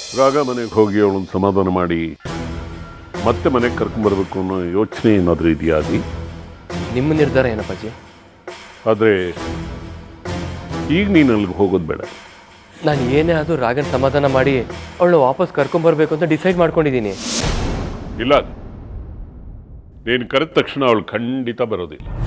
ರಾಗ ಮನೆಗೆ ಹೋಗಿ ಅವಳನ್ನು ಸಮಾಧಾನ ಮಾಡಿ ಮತ್ತೆ ಮನೆಗೆ ಕರ್ಕೊಂಡ್ಬರ್ಬೇಕು ಅನ್ನೋ ಯೋಚನೆ ಏನಾದರೂ ಇದೆಯಾ ಅದಿ? ನಿಮ್ಮ ನಿರ್ಧಾರ ಏನಪ್ಪಾಜಿ? ಆದರೆ ಈಗ ನೀನು ಅಲ್ಲಿಗೆ ಹೋಗೋದು ಬೇಡ. ನಾನು ಏನೇ ಆದರೂ ರಾಗನ ಸಮಾಧಾನ ಮಾಡಿ ಅವಳನ್ನ ವಾಪಸ್ ಕರ್ಕೊಂಬರ್ಬೇಕು ಅಂತ ಡಿಸೈಡ್ ಮಾಡ್ಕೊಂಡಿದ್ದೀನಿ. ಇಲ್ಲ, ನೀನು ಕರೆದ ತಕ್ಷಣ ಅವಳು ಖಂಡಿತ ಬರೋದಿಲ್ಲ.